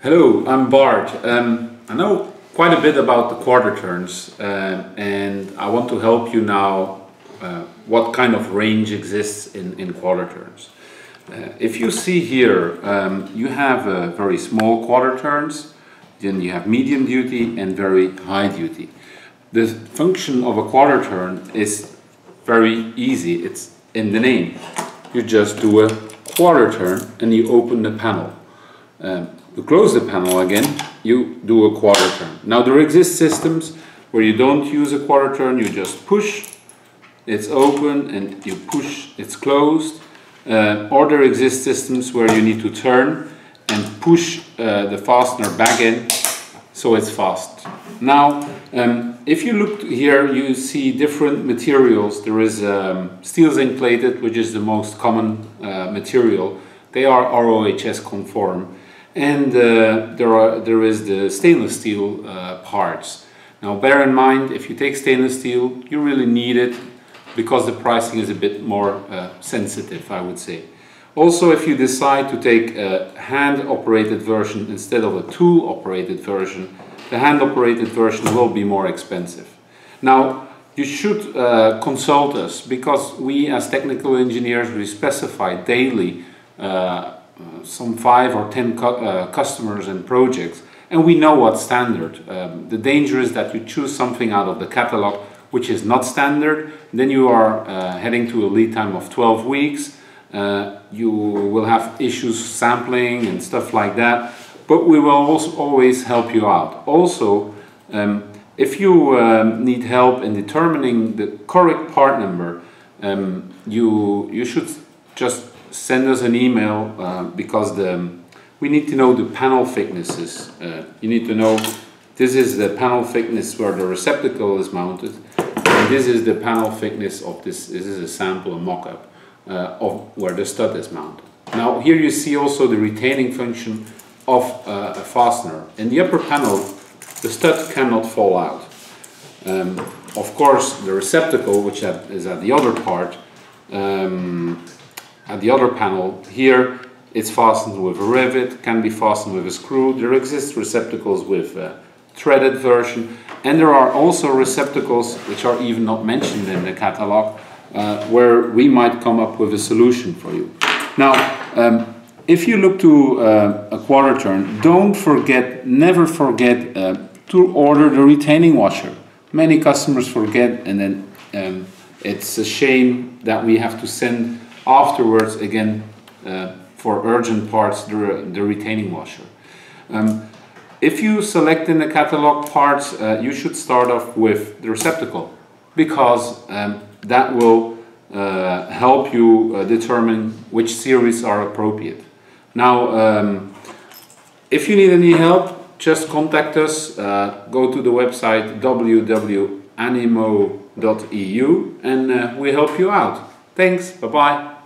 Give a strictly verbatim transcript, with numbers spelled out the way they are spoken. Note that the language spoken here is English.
Hello, I'm Bart. Um, I know quite a bit about the quarter turns uh, and I want to help you now uh, what kind of range exists in, in quarter turns. Uh, if you see here, um, you have uh, very small quarter turns, then you have medium duty and very high duty. The function of a quarter turn is very easy, it's in the name. You just do a quarter turn and you open the panel. Um, to close the panel again, you do a quarter turn. Now there exist systems where you don't use a quarter turn, you just push, it's open, and you push, it's closed. Uh, or there exist systems where you need to turn and push uh, the fastener back in so it's fast. Now um, if you look here, you see different materials. There is um, steel zinc plated, which is the most common uh, material. They are R O H S conform. And uh, there, are, there is the stainless steel uh, parts. Now bear in mind, if you take stainless steel, you really need it because the pricing is a bit more uh, sensitive, I would say. Also, if you decide to take a hand-operated version instead of a tool-operated version, the hand-operated version will be more expensive. Now, you should uh, consult us because we as technical engineers, we specify daily uh, Uh, some five or ten cu uh, customers and projects, and we know what's standard. Um, the danger is that you choose something out of the catalog which is not standard, then you are uh, heading to a lead time of twelve weeks. Uh, you will have issues sampling and stuff like that, but we will also always help you out. Also, um, if you um, need help in determining the correct part number, um, you, you should just send us an email uh, because the, we need to know the panel thicknesses. Uh, you need to know this is the panel thickness where the receptacle is mounted, and this is the panel thickness of this. This is a sample, a mock-up uh, of where the stud is mounted. Now here you see also the retaining function of uh, a fastener. In the upper panel, the stud cannot fall out. Um, of course, the receptacle, which is at the other part, um, at the other panel here, it's fastened with a rivet, can be fastened with a screw. There exist receptacles with a threaded version, and there are also receptacles which are even not mentioned in the catalog, uh, where we might come up with a solution for you. Now, um, if you look to uh, a quarter turn, don't forget, never forget uh, to order the retaining washer. Many customers forget, and then um, it's a shame that we have to send afterwards again uh, for urgent parts the, the retaining washer. Um, if you select in the catalog parts, uh, you should start off with the receptacle because um, that will uh, help you uh, determine which series are appropriate. Now um, if you need any help, just contact us, uh, go to the website w w w dot anemo dot e u and uh, we help you out. Thanks, bye bye.